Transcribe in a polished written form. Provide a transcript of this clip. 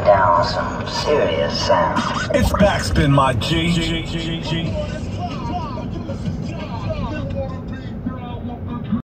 down some serious sound. It's backspin, my G.